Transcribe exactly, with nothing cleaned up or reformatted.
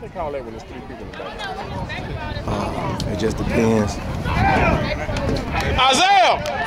What they call that when there's three people in the back? Uh, it just depends. Isaiah!